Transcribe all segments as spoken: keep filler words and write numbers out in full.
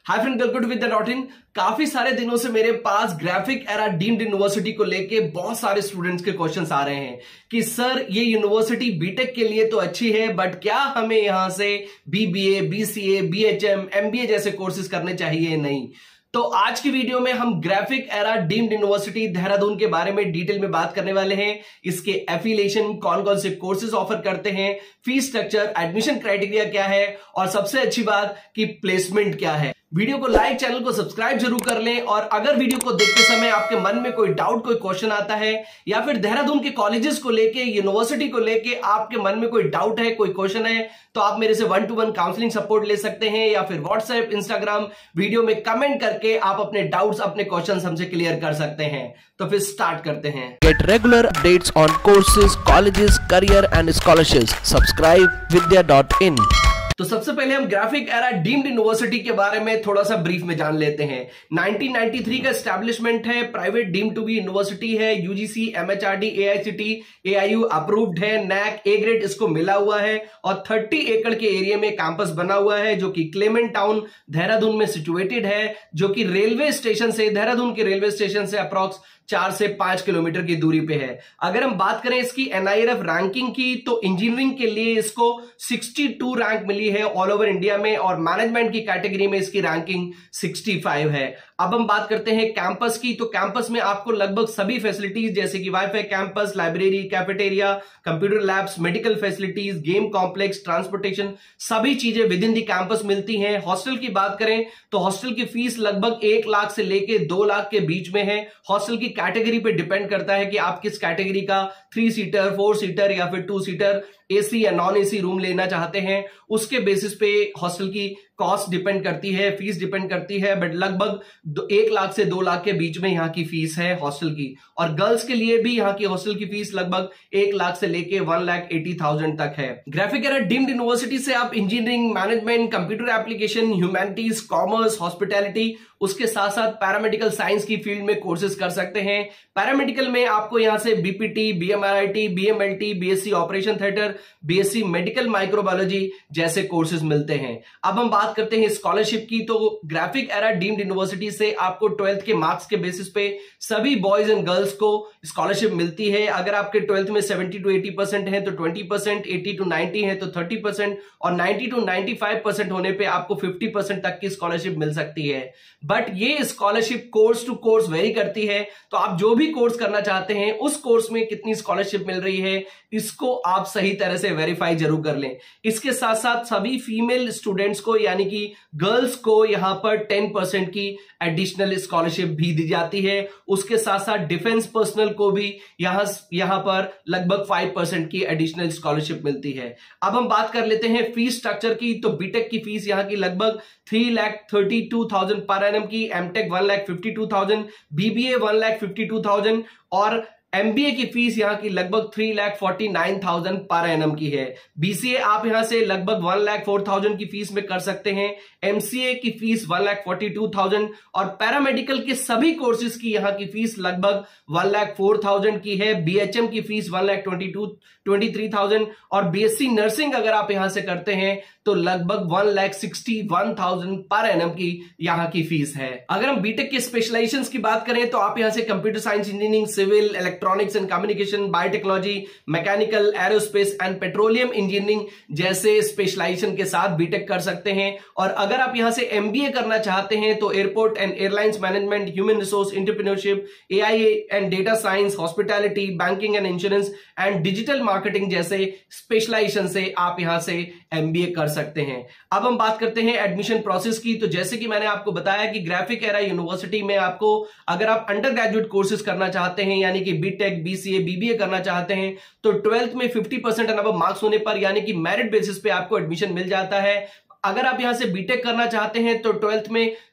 Hi friend, welcome to Vidya dot in. काफी सारे दिनों से मेरे पास ग्राफिक एरा डीम्ड यूनिवर्सिटी को लेके बहुत सारे स्टूडेंट्स के क्वेश्चंस आ रहे हैं कि सर ये यूनिवर्सिटी बीटेक के लिए तो अच्छी है, बट क्या हमें यहां से बीबीए, बीसीए, बीएचएम, एमबीए जैसे कोर्सेज करने चाहिए? नहीं। तो आज की वीडियो में हम Graphic Era deemed university Dehradun के बारे में डिटेल में बात करने वाले हैं। इसके एफिलिएशन, कौन कौन से कोर्सेज ऑफर करते हैं, फीस स्ट्रक्चर, एडमिशन क्राइटेरिया क्या है और सबसे अच्छी बात कि प्लेसमेंट क्या है। वीडियो को लाइक, चैनल को सब्सक्राइब जरूर कर लें। और अगर वीडियो को देखते समय आपके मन में कोई डाउट, कोई क्वेश्चन आता है या फिर देहरादून के कॉलेजेस को लेके, यूनिवर्सिटी को लेके आपके मन में कोई डाउट है, कोई क्वेश्चन है, तो आप मेरे से one to one counselling support ले सकते हैं या फिर व्हाट्सएप, इंस्टाग्राम वीडियो में कमेंट करके आप अपने डाउट्स, अपने क्वेश्चन हमसे क्लियर कर सकते हैं। तो फिर स्टार्ट करते हैं। Get regular updates on courses, colleges, career and scholarships. Subscribe vidya dot in. तो सबसे पहले हम ग्राफिक एरा डीम्ड यूनिवर्सिटी के बारे में थोड़ा सा ब्रीफ में जान लेते हैं। नाइनटीन नाइंटी थ्री का एस्टैब्लिशमेंट है, private deemed to be university है, UGC, MHRD, AICTE, AIU approved है, नैक ए ग्रेड इसको मिला हुआ है और तीस एकड़ के एरिया में कैंपस बना हुआ है जो कि क्लेमेंट टाउन देहरादून में सिचुएटेड है, जो कि रेलवे स्टेशन से, देहरादून के रेलवे स्टेशन से अप्रॉक्स चार से पांच किलोमीटर की दूरी पे है। अगर हम बात करें इसकी एनआईआरएफ रैंकिंग की, तो इंजीनियरिंग के लिए इसको बासठ रैंक मिली है ऑल ओवर इंडिया में और मैनेजमेंट की कैटेगरी में इसकी रैंकिंग पैंसठ है। अब हम बात करते हैं कैंपस की, तो कैंपस में आपको लगभग सभी फैसिलिटीज जैसे कि WiFi campus, library, cafeteria, computer labs, medical facilities, game complex, transportation, सभी चीजें विद इन दी कैंपस मिलती हैं। हॉस्टल की बात करें तो हॉस्टल की फीस लगभग एक लाख से लेके दो लाख के बीच में है। हॉस्टल की कैटेगरी पे डिपेंड करता है कि आप किस कैटेगरी का थ्री सीटर, फोर सीटर या फिर टू सीटर एसी या नॉन एसी रूम लेना चाहते हैं, उसके बेसिस पे हॉस्टल की कॉस्ट डिपेंड करती है, फीस डिपेंड करती है। बट लगभग एक लाख से दो लाख के बीच में यहाँ की फीस है हॉस्टल की। और गर्ल्स के लिए भी यहाँ की हॉस्टल की फीस लगभग एक लाख से लेके वन लाख एटी थाउजेंड तक है। ग्राफिक एरा डीम्ड यूनिवर्सिटी से आप engineering, management, computer application, humanities, commerce, hospitality, उसके साथ साथ पैरामेडिकल साइंस की फील्ड में कोर्सेज कर सकते हैं। पैरामेडिकल में आपको यहां से BPT, BMRIT, BMLT, BSc operation theatre, BSc medical microbiology जैसे कोर्सेज मिलते हैं। अब हम बात करते हैं स्कॉलरशिप की, तो ग्राफिक एरा डीम्ड यूनिवर्सिटी से आपको ट्वेल्थ के मार्क्स के बेसिस पे सभी बॉयज एंड गर्ल्स को स्कॉलरशिप मिलती है। अगर आपके ट्वेल्थ में सेवेंटी टू एटी परसेंट है तो twenty percent, eighty two ninety है तो थर्टी परसेंट और ninety two ninety five percent होने पे आपको फिफ्टी परसेंट तक की स्कॉलरशिप मिल सकती है। बट ये scholarship course to course vary करती है, तो आप जो भी कोर्स करना चाहते हैं उस कोर्स में कितनी स्कॉलरशिप मिल रही है इसको आप सही तरह से वेरीफाई जरूर कर लें। इसके साथ साथ सभी फीमेल स्टूडेंट्स को यानी कि गर्ल्स को यहां पर टेन परसेंट की एडिशनल स्कॉलरशिप भी दी जाती है। उसके साथ साथ डिफेंस पर्सनल को भी यहां यहां पर लगभग फाइव परसेंट की एडिशनल स्कॉलरशिप मिलती है। अब हम बात कर लेते हैं फीस स्ट्रक्चर की, तो बीटेक की फीस यहां की लगभग three lakh thirty two thousand per annum की, MTech one lakh fifty two thousand, BBA one lakh fifty two thousand और एमबीए की फीस यहां की लगभग three lakh forty nine thousand per annum की है। बीसीए आप यहां से लगभग वन लाख फोर थाउजेंड की फीस में कर सकते हैं। एमसीए की fees one lakh forty two thousand और पैरामेडिकल के सभी कोर्सेज की यहां की फीस लगभग वन लाख फोर थाउजेंड की है। बीएचएम की fees one lakh twenty two twenty three thousand और बीएससी नर्सिंग अगर आप यहां से करते हैं तो लगभग one lakh sixty one thousand per annum की यहां की फीस है। अगर हम बीटेक के स्पेशलाइजेशंस की बात करें तो आप यहां से computer science engineering, civil, electronics and communication, biotechnology, mechanical, aerospace and petroleum engineering जैसे स्पेशलाइजेशन के साथ बीटेक कर सकते हैं। और अगर आप यहां से एमबीए करना चाहते हैं तो airport and airlines management, human resource entrepreneurship, AI and data science, hospitality, banking and insurance and digital marketing जैसे स्पेशलाइजेशन से आप यहां से एमबीए कर सकते हैं। अब हम बात करते हैं एडमिशन प्रोसेस की, तो जैसे कि मैंने आपको बताया कि ग्राफिक एरा यूनिवर्सिटी में आपको अगर आप अंडर ग्रेजुएट कोर्सेज करना चाहते हैं यानी कि बीटेक, बीसीए, बीबीए करना चाहते हैं तो ट्वेल्थ में fifty percent and above marks होने पर यानी कि मेरिट बेसिस पे आपको एडमिशन मिल जाता है। अगर आप यहां से बीटेक करना चाहते हैं तो ट्वेल्थ में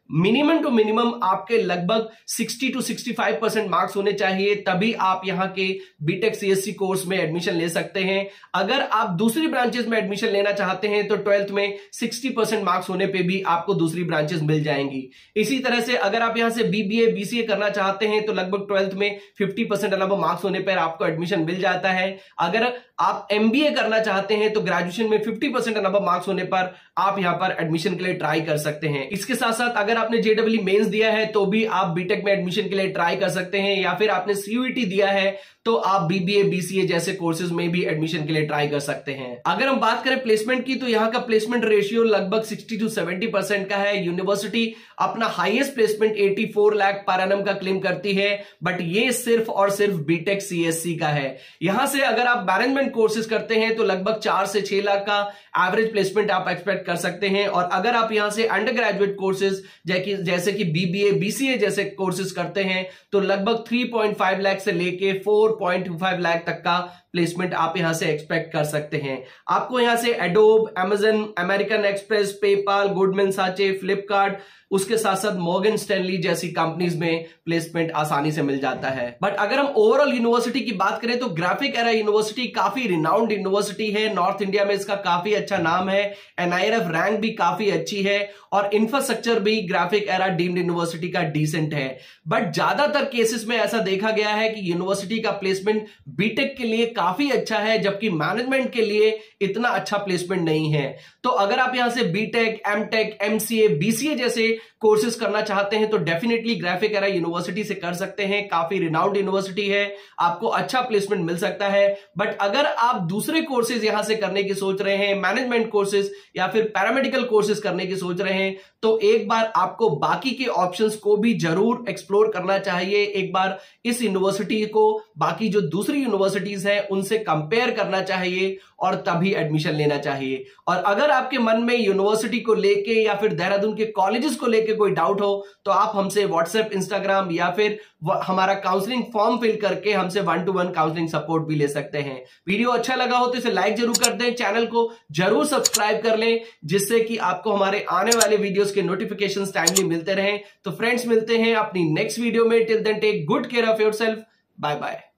मिनिमम टू मिनिमम आपके लगभग साठ टू पैंसठ परसेंट मार्क्स होने चाहिए, तभी आप यहां के बीटेक सीएससी कोर्स में एडमिशन ले सकते हैं। अगर आप दूसरी ब्रांचेस में एडमिशन लेना चाहते हैं तो ट्वेल्थ में साठ परसेंट मार्क्स होने पे भी आपको दूसरी ब्रांचेस मिल जाएंगी। इसी तरह से अगर आप यहां से बीबीए बीसीए करना चाहते हैं तो लगभग ट्वेल्थ में पचास परसेंट अलावा मार्क्स होने पर आपको एडमिशन मिल जाता है। अगर आप एमबीए करना चाहते हैं तो ग्रेजुएशन में पचास परसेंट अलावा मार्क्स होने पर आप यहां पर एडमिशन के लिए ट्राई कर सकते हैं। इसके साथ साथ अगर आपने जेडब्ल्यू मेंस दिया है तो भी आप बीटेक में एडमिशन के लिए ट्राई कर सकते हैं, या फिर आपने सीयूईटी दिया है तो आप बीबीए बीसीए जैसे कोर्सेज में भी एडमिशन के लिए ट्राई कर सकते हैं। अगर हम बात करें प्लेसमेंट की तो यहां का प्लेसमेंट रेशियो लगभग साठ टू सत्तर परसेंट का है। यूनिवर्सिटी अपना हाईएस्ट प्लेसमेंट चौरासी लाख पर एनम का क्लेम करती है, बट ये सिर्फ और सिर्फ बीटेक सीएससी का है। यहां से अगर आप मैनेजमेंट कोर्सेज करते हैं तो लगभग चार से छह लाख का एवरेज प्लेसमेंट आप एक्सपेक्ट कर सकते हैं। और अगर आप यहां से अंडर ग्रेजुएट कोर्सेज जैसे कि बीबीए बीसीए जैसे कोर्सेज करते हैं तो लगभग तीन पॉइंट पाँच लाख से लेके चार पॉइंट दो पाँच लाख तक का प्लेसमेंट आप यहां से एक्सपेक्ट कर सकते हैं। आपको यहां से Adobe, Amazon, American Express, PayPal, Goldman Sachs, Flipkart, उसके साथ साथ मॉर्गन स्टैनली जैसी कंपनीज में प्लेसमेंट आसानी से मिल जाता है। बट अगर हम ओवरऑल यूनिवर्सिटी की बात करें तो ग्राफिक एरा यूनिवर्सिटी काफी रिनाउंड यूनिवर्सिटी है। नॉर्थ इंडिया में इसका काफी अच्छा नाम है, एनआईआरएफ रैंक भी काफी अच्छी है और इंफ्रास्ट्रक्चर भी ग्राफिक एरा डीम्ड यूनिवर्सिटी का डिसेंट है। बट ज्यादातर केसेस में ऐसा देखा गया है कि यूनिवर्सिटी का प्लेसमेंट बीटेक के लिए काफी अच्छा है, जबकि मैनेजमेंट के लिए इतना अच्छा प्लेसमेंट नहीं है। तो अगर आप यहां से बीटेक, एमटेक, एमसीए, बीसीए जैसे कोर्सेज करना चाहते हैं तो डेफिनेटली ग्राफिक एरा यूनिवर्सिटी से कर सकते हैं। काफी रिनाउंड यूनिवर्सिटी है, आपको अच्छा प्लेसमेंट मिल सकता है। बट अगर आप दूसरे कोर्सेज यहां से करने की सोच रहे हैं, मैनेजमेंट कोर्सेज या फिर पैरामेडिकल कोर्सेज करने की सोच रहे हैं, तो एक बार आपको बाकी के ऑप्शंस को भी जरूर एक्सप्लोर करना चाहिए। एक बार इस यूनिवर्सिटी को बाकी जो दूसरी यूनिवर्सिटीज हैं उनसे कंपेयर करना चाहिए और तभी एडमिशन लेना चाहिए। और अगर आपके मन में यूनिवर्सिटी को लेके या फिर देहरादून के कॉलेजेस को लेके कोई डाउट हो तो आप हमसे व्हाट्सएप, इंस्टाग्राम या फिर हमारा काउंसलिंग फॉर्म फिल करके हमसे one to one counselling support भी ले सकते हैं। वीडियो अच्छा लगा हो तो इसे लाइक जरूर कर दें, चैनल को जरूर सब्सक्राइब कर लें, जिससे कि आपको हमारे आने वाले वीडियोस के नोटिफिकेशंस टाइमली मिलते रहें। तो फ्रेंड्स, मिलते हैं अपनी नेक्स्ट वीडियो में। Till then take good care of yourself. Bye bye.